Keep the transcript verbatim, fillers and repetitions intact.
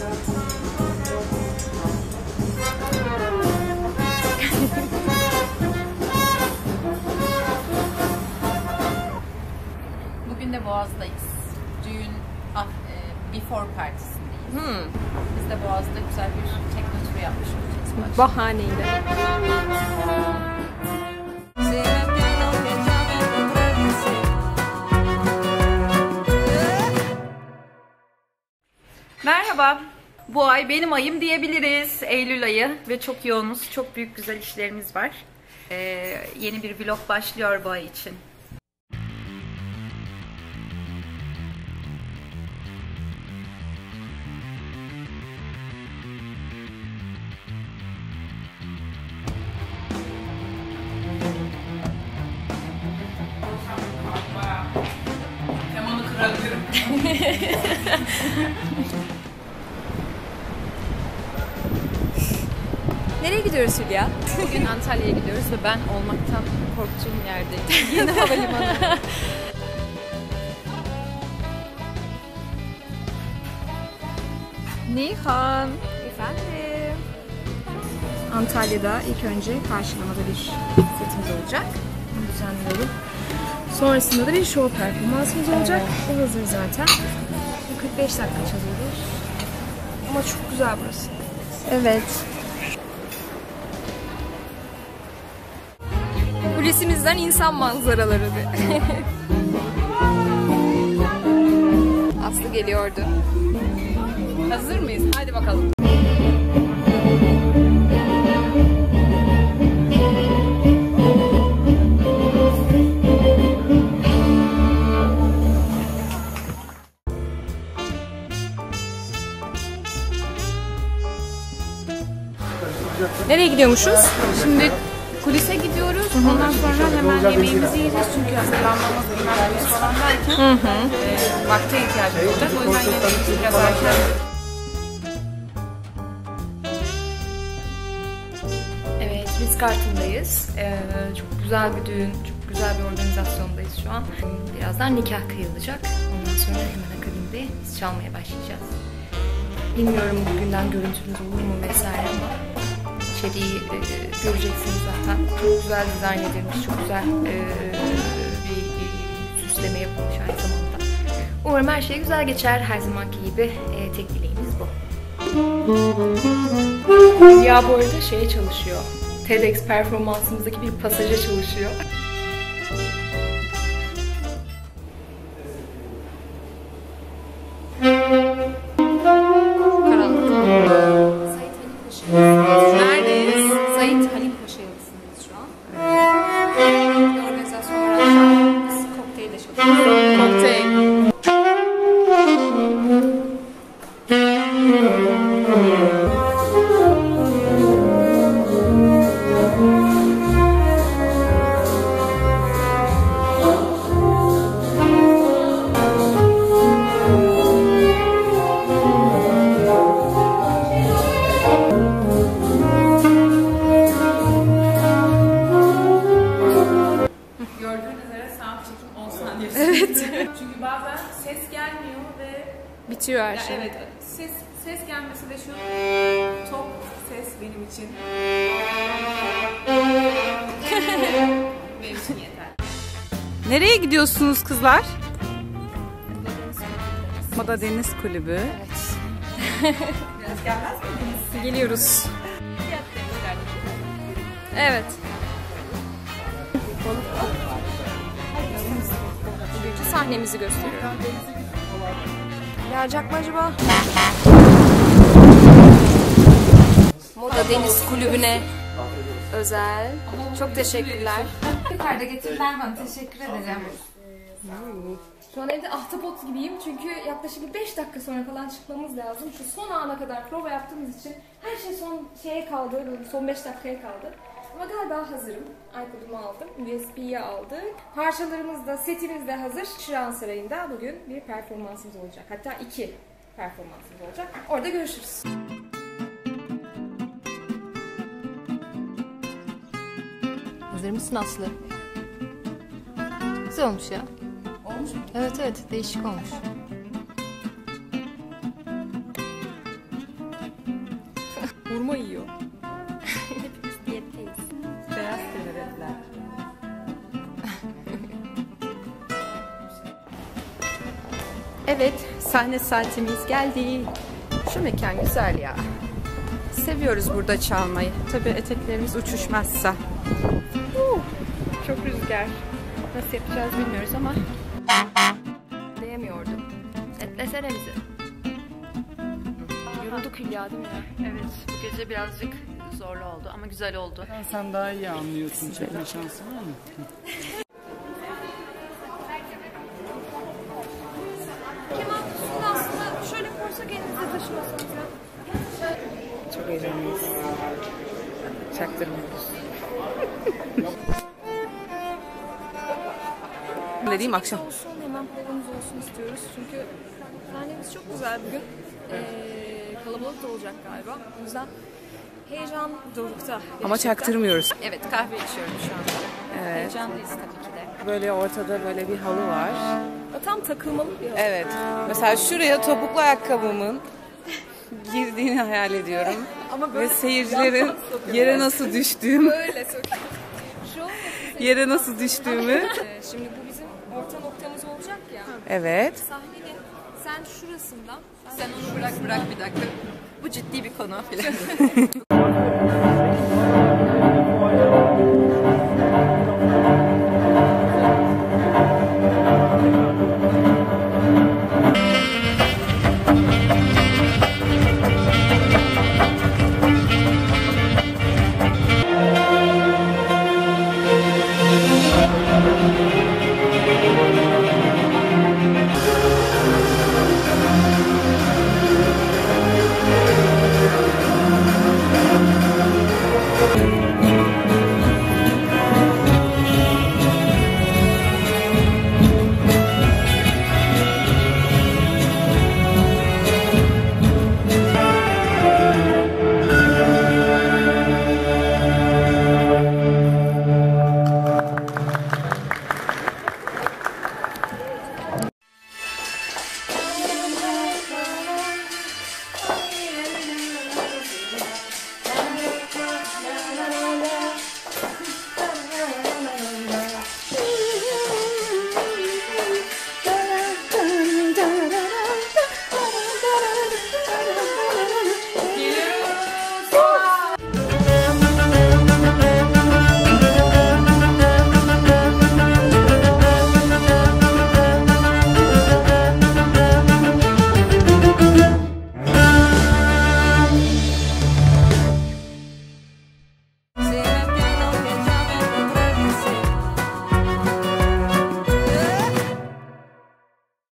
Bugün de Boğaz'dayız. Düğün ah, e, before partisindeyiz. Hmm. Biz de Boğaz'da güzel bir tekno turu yapmış olacağız. Bahaneyle. Merhaba. Bu ay benim ayım diyebiliriz. Eylül ayı ve çok yoğunuz. Çok büyük güzel işlerimiz var. Ee, yeni bir vlog başlıyor bu ay için. Kemanı kırabilirim. Nereye gidiyoruz Hülya? Bugün Antalya'ya gidiyoruz ve ben olmaktan korktuğum yerdeyim. Yeni havalimanı. Nihan. Efendim. Antalya'da ilk önce karşılamada bir setimiz olacak. Bunu düzenliyorum. Sonrasında da bir show performansımız olacak. O hazır zaten. kırk beş dakika çalıyoruz. Ama çok güzel burası. Evet. Kulisimizden insan manzaraları. Aslı geliyordu. Hazır mıyız? Hadi bakalım. Nereye gidiyormuşuz? Şimdi kulise gidiyoruz. Hı-hı. Ondan sonra hemen yemeğimizi yiyeceğiz. Çünkü hazırlanmamız, bilmem falan derken e, vakte ihtiyacımız olacak. O yüzden yemeğimizi biraz erken. Evet, biz Kartın'dayız. Ee, çok güzel bir düğün, çok güzel bir organizasyondayız şu an. Birazdan nikah kıyılacak. Ondan sonra hemen akabinde biz çalmaya başlayacağız. Bilmiyorum bugünden görüntünüz olur mu vesaire ama içeriği e, göreceksiniz zaten. Çok güzel dizayn edilmiş, çok güzel e, bir e, süsleme yapılmış aynı zamanda. Umarım her şey güzel geçer. Her zamanki gibi e, tek dileğimiz bu. Ya bu arada şeye çalışıyor. TEDx performansımızdaki bir pasaja çalışıyor. Çünkü bazen ses gelmiyor ve bitiyor her şey. Evet, ses ses gelmesi de şu top ses benim için. Benim için yeter. Nereye gidiyorsunuz kızlar? Moda Deniz Kulübü. Evet. Biraz gelmez miydiniz? Geliyoruz. Evet. Bugünkü sahnemizi gösteriyorum. Gelecek mi acaba? Moda Deniz Kulübü'ne özel. Çok teşekkürler. Yukarıda getirdiler bana. Teşekkür edeceğim. Şu an evde ahtapot gibiyim çünkü yaklaşık beş dakika sonra falan çıkmamız lazım. Şu son ana kadar prova yaptığımız için her şey son şeye kaldı, son beş dakikaya kaldı. Ama galiba hazırım. iPod'umu aldım, U S B'yi aldık. Parçalarımız da, setimiz de hazır. Çırağan Sarayı'nda bugün bir performansımız olacak. Hatta iki performansımız olacak. Orada görüşürüz. Hazır mısın Aslı? Güzel olmuş ya. Olmuş mu? Evet evet, değişik olmuş. Hurma yiyor. Hepimiz diyetteyiz. Beyaz dediler. Evet, sahne saatimiz geldi. Şu mekan güzel ya. Seviyoruz burada çalmayı. Tabii eteklerimiz uçuşmazsa. Çok rüzgar. Nasıl yapacağız bilmiyoruz ama değmiyordum. Etlesene bizi. Yorulduk Hülya değil mi? Evet, bu gece birazcık zorlu oldu ama güzel oldu. Sen daha iyi anlıyorsun. Çekme şansın var mı? Kemal Kutusu'nu aslında şöyle koysak elinize taşımasanız ya. Çok heyecanlıyız. Çaktırmıyoruz. Ne diyeyim akşam? Olsun, hemen provamız olsun istiyoruz. Çünkü sahnemiz çok güzel bugün. Ee, kalabalık da olacak galiba. O yüzden heyecan dorukta. Ama gerçekten. çaktırmıyoruz. Evet, kahve içiyorum şu anda. Evet. Heyecanlıyız tabii ki de. Böyle ortada böyle bir halı var. Tam takılmalık bir hava. Evet. Mesela şuraya topuklu ayakkabımın girdiğini hayal ediyorum. Ama Ve seyircilerin yere nasıl düştüğüm, böyle sokuyor. Şu olmasın. yere nasıl düştüğümü. Ee, Şimdi bu bizim orta noktamız olacak ya. Evet. Sahnenin sen şurasından Sen onu bırak bırak bir dakika. Bu ciddi bir konu falan.